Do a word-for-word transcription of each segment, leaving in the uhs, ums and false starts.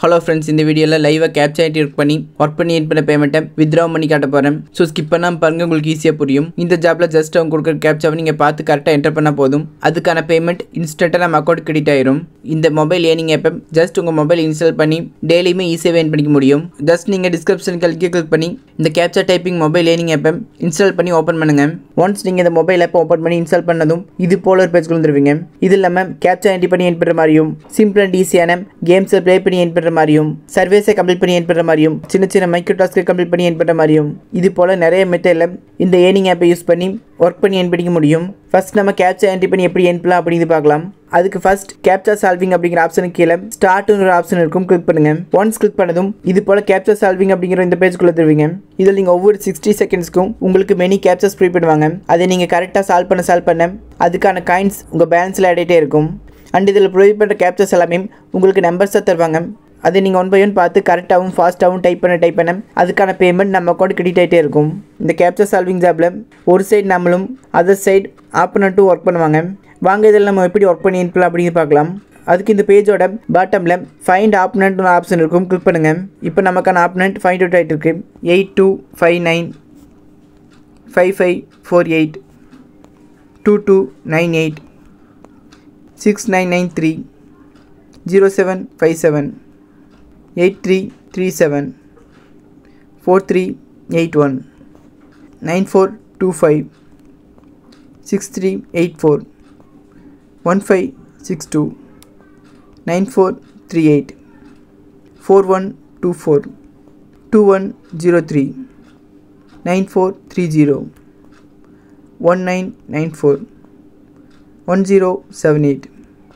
Hello friends, இந்த வீடியோல லைவா கேப்சா ஆயிட்டு ஒர்க் பண்ணி ஒர்க் பண்ணி என் பண்ண பேமெண்ட்டை வித்ட்ரா பண்ணி காட்ட போறேன். சோ ஸ்கிப் பண்ணாம பாருங்க, உங்களுக்கு ஈஸியா புரியும். இந்த ஜாப்ல ஜஸ்ட் அவங்க கொடுக்கிற கேப்சாவை நீங்க பார்த்து கரெக்ட்டா என்டர் பண்ணா போதும். அதுக்கான பேமெண்ட் இன்ஸ்டன்ட்டா நம்ம அக்கவுண்ட் கிரெடிட் ஆயிடும். இந்த மொபைல் ஏர்னிங் ஆப் ஜஸ்ட் உங்க மொபைல் இன்ஸ்டால் பண்ணி டெய்லியுமே ஈஸியா ஏர்ன் பண்ணிக்க முடியும். ஜஸ்ட் நீங்க டிஸ்கிரிப்ஷனுக்கு கிளிக் பண்ணி இந்த captcha typing mobile earning app install பண்ணி ஓபன் பண்ணுங்க. ஒன்ஸ் நீங்க இந்த மொபைல் ஆப் ஓபன் பண்ணி இன்ஸ்டால் பண்ணதும் இது போல ஒரு பேஜ்க்கு வந்துருவீங்க. இது இல்லாம கேப்சா என்ட்ரி பண்ணி என் பண்ற மாதிரியும் சிம்பிள் அண்ட் ஈஸியான கேம்ஸ் ப்ளே பண்ணி என் பண்ற மாதிரியும் சர்வீஸை கம்ப்ளீட் பண்ணி என் பண்ற மாதிரியும் சின்ன சின்ன மைக்ரோ டாஸ்க்கை கம்ப்ளீட் பண்ணி என் பண்ற மாதிரியும் இது போல நிறைய மெத்தட்ல இந்த ஏர்னிங் ஆப்பை யூஸ் பண்ணி ஒர்க் பண்ணி என் பண்ணிக்க முடியும். ஃபர்ஸ்ட் நம்ம கேப்சா என்ட்ரி பண்ணி எப்படி என் பண்ணலாம் அப்படின்னு பார்க்கலாம். அதுக்கு ஃபர்ஸ்ட் கேப்சா சால்விங் அப்படிங்கிற ஆப்ஷனுக்கு கீழே ஸ்டார்ட்னு ஒரு ஆப்ஷன் இருக்கும், கிளிக் பண்ணுங்க. ஒன்ஸ் கிளிக் பண்ணதும் இது போல கேப்சா சால்விங் அப்படிங்கிற இந்த பேஜ்க்குள்ள தருவீங்க. இதில் நீங்கள் ஒவ்வொரு சிக்ஸ்டி செகண்ட்ஸ்க்கும் உங்களுக்கு மெனி கேப்சாஸ் ப்ரீ பண்ணுவாங்க. அதை நீங்கள் கரெக்டாக சால்வ் பண்ண சால்வ் பண்ண அதுக்கான காயின்ஸ் உங்கள் பேலன்ஸில் ஆடிட்டே இருக்கும். அண்ட் இதில் ப்ரொவைட் பண்ணுற கேப்சாஸ் எல்லாமே உங்களுக்கு நம்பர்ஸாக தருவாங்க. அதை நீங்கள் ஒன் பை ஒன் பார்த்து கரெக்டாகவும் ஃபாஸ்ட்டாகவும் டைப் பண்ண டைப் பண்ண அதுக்கான பேமெண்ட் நம்ம அக்கௌண்ட் கிரெடிட் ஆகிட்டே இருக்கும். இந்த கேப்சா சால்விங் ஜாப்பில் ஒரு சைடு நம்மளும் அதர் சைடு ஆப்பனண்ட்டும் ஒர்க் பண்ணுவாங்க. வாங்க இதில் நம்ம எப்படி ஒர்க் பண்ணி இருக்கலாம் அப்படின்னு பார்க்கலாம். அதுக்கு இந்த பேஜோட பாட்டமில் ஃபைண்ட் ஆப்பனண்ட் ஆப்ஷன் இருக்கும், கிளிக் பண்ணுங்கள். இப்போ நமக்கான ஆப்பனண்ட் ஃபைண்ட் அவுட் ஆகிட்டு இருக்கு. Eight two five nine five five four eight two two nine eight six nine nine three zero seven five seven eight three three seven four three eight one nine four two five six three eight four one five six two nine four three eight four one two four two one zero three nine four three zero one nine nine four one zero seven eight.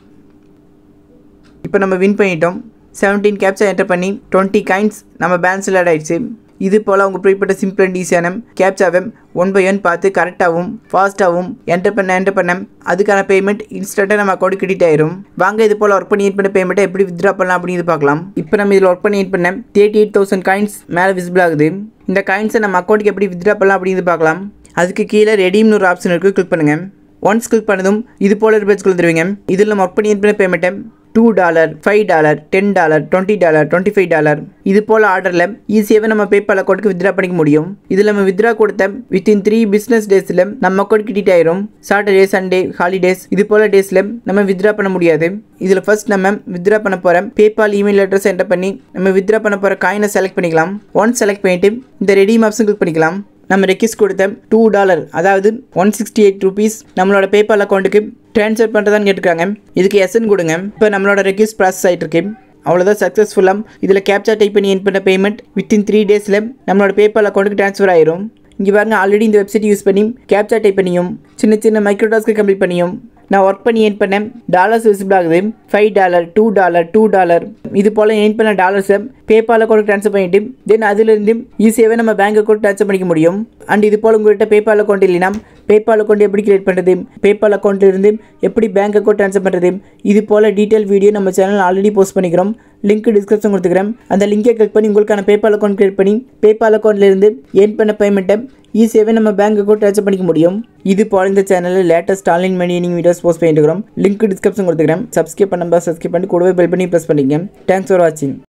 இப்போ நம்ம win பண்ணிட்டோம். Seventeen captcha enter பண்ணி twenty coins நம்ம பேலன்ஸில் add ஆகிடுச்சு. இது போல் அவங்க ப்ரீப்பட்ட simple and ஈஸியான கேப்சாவை ஒன் பை ஒன் பார்த்து கரெக்டாகவும் ஃபாஸ்ட்டாகவும் என்டர் பண்ண என்டர் பண்ண அதுக்கான பேமெண்ட் இன்ஸ்டண்ட்டாக நம்ம அக்கௌண்ட் கிரெடிட் ஆயிரும். வாங்க இது போல் ஒர்க் பண்ணி என் பண்ண பேமெண்ட்டை எப்படி வித்ட்ரா பண்ணலாம் அப்படின்னு பார்க்கலாம். இப்போ நம்ம இதில் ஒர்க் பண்ணி என் பண்ண தேர்ட்டி எயிட் தௌசண்ட் காயின்ஸ் மேலே விசிபிள் ஆகுது. இந்த காயின்ஸை நம்ம அக்கௌண்ட்டுக்கு எப்படி வித்ட்ரா பண்ணலாம் அப்படின்னு பார்க்கலாம். அதுக்கு கீழே ரெடீம்னு ஒரு ஆப்ஷன் இருக்குது, கிளிக் பண்ணுங்கள். ஒன்ஸ் கிளிக் பண்ணதும் இது போல ஒரு பேஜ்க்குள்ள தருவீங்க. இதில் நம்ம ஒர்க் பண்ணி என் பண்ண பேமெண்ட்டை two dollar five dollar ten dollar twenty dollar twenty five dollar இது போல் ஆர்டரில் ஈஸியாகவே நம்ம பேபால் அக்கௌண்ட்டுக்கு வித்ட்ரா பண்ணிக்க முடியும். இதில் நம்ம வித்ட்ரா கொடுத்த வித்தின் த்ரீ பிஸ்னஸ் டேஸில் நம்ம அக்கௌண்ட் கிரெடிட் ஆயிரும். சாட்டர்டே சண்டே ஹாலிடேஸ் இது போல் டேஸில் நம்ம வித்ட்ரா பண்ண முடியாது. இதில் ஃபர்ஸ்ட் நம்ம வித்ட்ரா பண்ண போகிற பேபால் இமெயில் அட்ரஸ் என்டர் பண்ணி நம்ம வித்ட்ரா பண்ண போகிற காயினை செலக்ட் பண்ணிக்கலாம். ஒன்ஸ் செலக்ட் பண்ணிவிட்டு இந்த ரெடீம் ஆப்ஷன் கிளிக் பண்ணிக்கலாம். நம்ம ரெக்வெஸ்ட் கொடுத்த டூ டாலர் அதாவது ஒன் சிக்ஸ்டி எயிட் ருபீஸ் நம்மளோட பேபால் அக்கௌண்ட்டுக்கு ட்ரான்ஸ்ஃபர் பண்ணுறதான்னு கேட்டுருக்காங்க. இதுக்கு எஸ்என் கொடுங்க. இப்போ நம்மளோட ரெக்வெஸ்ட் ப்ராசஸ் ஆகிட்டு இருக்கு. அவ்வளோதான், சக்ஸஸ்ஃபுல்லாக இதில் கேப்சா டைப் பண்ணி என் பண்ண பேமெண்ட் வித்தின் த்ரீ டேஸில் நம்மளோட பேபால் அக்கௌண்ட்டுக்கு ட்ரான்ஸ்ஃபர் ஆயிரும். இங்கே பாருங்க, ஆல்ரெடி இந்த வெப்சைட் யூஸ் பண்ணி கேப்சா டைப் பண்ணியும் சின்ன சின்ன மைக்ரோ டாஸ்க்கை கம்ப்ளீட் பண்ணியும் நான் ஒர்க் பண்ணி ஏர்ன் பண்ணேன். டாலர்ஸ் விசிபிள் ஆகுது. Five dollar two dollar two dollar இது போல் ஏர்ன் பண்ண டாலர்ஸை பேபால் அக்கௌண்ட் ட்ரான்ஸ்ஃபர் பண்ணிட்டு தென் அதிலிருந்து ஈஸியாகவே நம்ம பேங்க் அக்கௌண்ட் ட்ரான்ஸ்ஃபர் பண்ணிக்க முடியும். அண்ட் இது போல் உங்கள்கிட்ட பேபால் அக்கௌண்ட் இல்லைனா பேபால் அக்கௌண்ட் எப்படி கிரியேட் பண்ணுறது, பேபால் அக்கௌண்ட்டிலிருந்து எப்படி பேங்க் அக்கௌண்ட் ட்ரான்ஸ்ஃபர் பண்ணுறது இது போல் டீட்டெயில் வீடியோ நம்ம சேனல் ஆல்ரெடி போஸ்ட் பண்ணிக்கிறோம். லிங்க் டிஸ்கிரிப்ஷன் கொடுத்துக்கிறேன். அந்த லிங்கை கிளிக் பண்ணி உங்களுக்கான பேபால் அக்கௌண்ட் கிரியேட் பண்ணி பேபால் அக்கௌண்ட்லேருந்து ஏர்ன் பண்ண பேமெண்ட்டை ஈஸியாகவே நம்ம பேங்க் அக்கௌண்ட் ட்ரான்ஸ்ஃபர் பண்ணிக்க முடியும். இது போல் இந்த சேனலில் latest online money earning videos post பண்ணிட்டு இருக்கிறோம். லிங்க் டிஸ்கிரிப்ஷன் கொடுத்துக்கிறேன். சப்ஸ்கிரைப் பண்ணாமல் சப்ஸ்கிரைப் பண்ணி கூடவே பெல் பண்ணி ப்ரெஸ் பண்ணிக்கங்க. தேங்க்ஸ் ஃபார் வாட்சிங்.